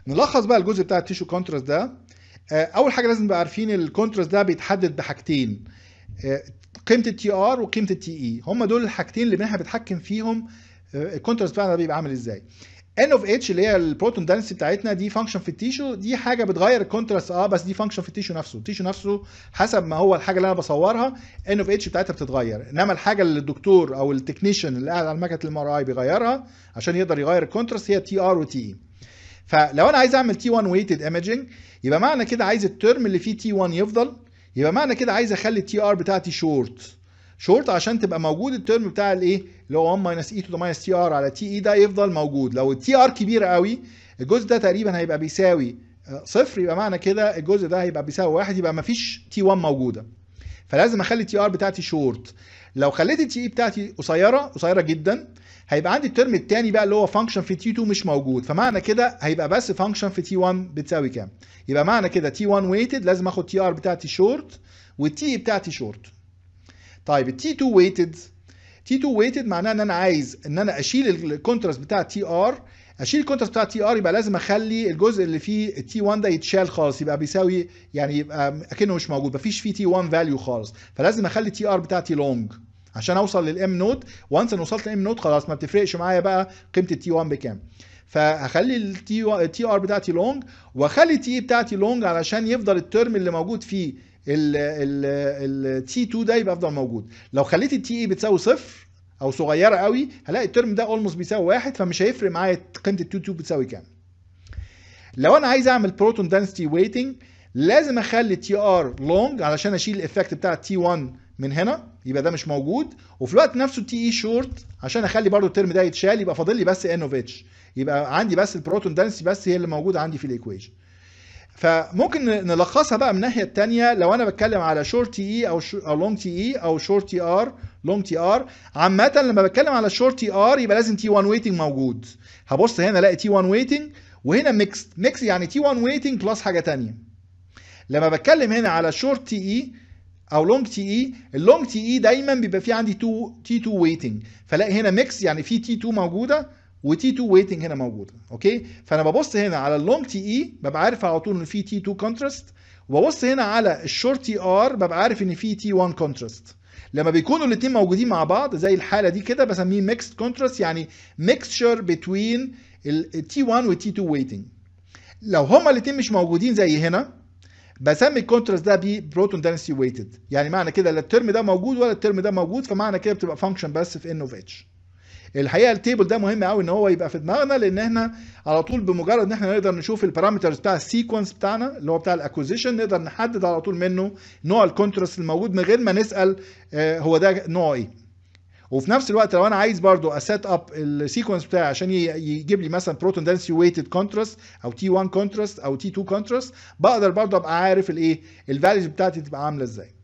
نلخص بقى الجزء بتاع التيشو كونتراست ده. اول حاجه لازم نبقى عارفين الكونتراست ده بيتحدد بحاجتين، قيمه التي ار وقيمه التي اي. هم دول الحاجتين اللي احنا بنتحكم فيهم الكونتراست بتاعنا بيبقى عامل ازاي. ان اوف اتش اللي هي البروتون دنسيتي بتاعتنا دي فانكشن في التيشو، دي حاجه بتغير الكونتراست بس دي فانكشن في التيشو نفسه. التيشو نفسه حسب ما هو الحاجه اللي انا بصورها ان اوف اتش بتاعتها بتتغير، انما الحاجه اللي الدكتور او التكنيشن اللي قاعد على مكنه الام ار اي بيغيرها عشان يقدر يغير الكونتراست هي تي ار وتي اي. فلو انا عايز اعمل تي 1 ويتد ايمجنج يبقى معنى كده عايز الترم اللي فيه تي 1 يفضل، يبقى معنى كده عايز اخلي التي ار بتاعتي شورت عشان تبقى موجود الترم بتاع الايه اللي هو 1 ماينس اي تو ذا ماينس تي ار على تي اي ده يفضل موجود. لو التي ار كبيره قوي الجزء ده تقريبا هيبقى بيساوي صفر، يبقى معنى كده الجزء ده هيبقى بيساوي 1، يبقى مفيش تي 1 موجوده. فلازم اخلي التي ار بتاعتي شورت. لو خليت التي اي بتاعتي قصيره جدا هيبقى عندي الترم الثاني بقى اللي هو فانكشن في تي 2 مش موجود، فمعنى كده هيبقى بس فانكشن في تي 1 بتساوي كام. يبقى معنى كده تي 1 ويتد لازم اخد تي ار بتاعتي شورت والتي اي بتاعتي شورت. طيب التي 2 ويتد، تي 2 ويتد معناه ان انا عايز ان انا اشيل الكونتراست بتاع تي ار. اشيل الكونتراست بتاع تي ار يبقى لازم اخلي الجزء اللي فيه التي 1 ده يتشال خالص، يبقى بيساوي يعني يبقى اكنه مش موجود، مفيش فيه تي 1 فاليو خالص. فلازم اخلي تي ار بتاعتي لونج عشان اوصل للام نود. وانس ان وصلت للام نود خلاص ما بتفرقش معايا بقى قيمه التي 1 بكام. فهخلي التي ار بتاعتي لونج واخلي التي اي بتاعتي لونج علشان يفضل الترم اللي موجود فيه التي 2 ده يبقى يفضل موجود. لو خليت التي اي بتساوي صفر او صغيره قوي هلاقي الترم ده اولموست بيساوي 1، فمش هيفرق معايا قيمه التي 2 بتساوي كام. لو انا عايز اعمل بروتون دنسيتي ويتنج لازم اخلي تي ار لونج علشان اشيل الايفكت بتاع تي 1 من هنا، يبقى ده مش موجود. وفي الوقت نفسه تي اي شورت عشان اخلي برضو الترم ده يتشال، يبقى فاضل لي بس ان اوف اتش، يبقى عندي بس البروتون دنسيتي بس هي اللي موجوده عندي في الايكويشن. فممكن نلخصها بقى من الناحيه الثانيه. لو انا بتكلم على شورت تي اي او لونج تي اي او شورت تي ار لونج تي ار، عامه لما بتكلم على شورت تي ار يبقى لازم تي 1 ويتنج موجود. هبص هنا الاقي تي 1 ويتنج وهنا ميكس يعني تي 1 ويتنج بلس حاجه ثانيه. لما بتكلم هنا على شورت تي اي او لونج تي اي، اللونج تي اي دايما بيبقى فيه عندي تي 2 ويتنج، فلاقي هنا ميكس يعني في تي 2 موجوده وتي 2 ويتنج هنا موجوده. اوكي، فانا ببص هنا على اللونج تي اي ببقى عارف على طول ان في تي 2 كونتراست، وببص هنا على الشورت تي ار ببقى عارف ان في تي 1 كونتراست. لما بيكونوا الاثنين موجودين مع بعض زي الحاله دي كده بسميه ميكست كونتراست، يعني ميكستشر بين التي 1 والتي 2 ويتنج. لو هما الاثنين مش موجودين زي هنا بسمي الكونتراست ده بروتون دنسيتي ويتد، يعني معنى كده لا الترم ده موجود ولا الترم ده موجود، فمعنى كده بتبقى فانكشن بس في ان اوف اتش. الحقيقه التيبل ده مهم قوي ان هو يبقى في دماغنا، لان احنا على طول بمجرد ان احنا نقدر نشوف البارامترز بتاع السيكونس بتاعنا اللي هو بتاع الاكوزيشن نقدر نحدد على طول منه نوع الكونتراست الموجود من غير ما نسال هو ده نوعه ايه. وفي نفس الوقت لو انا عايز برضو اسيت اب السيكونس بتاعي عشان يجيب لي مثلا بروتون دنسيتي ويتد كونتراست او تي 1 كونتراست او تي 2 كونتراست، بقدر برضو ابقى عارف الايه الفاليوز بتاعتي تبقى عامله ازاي.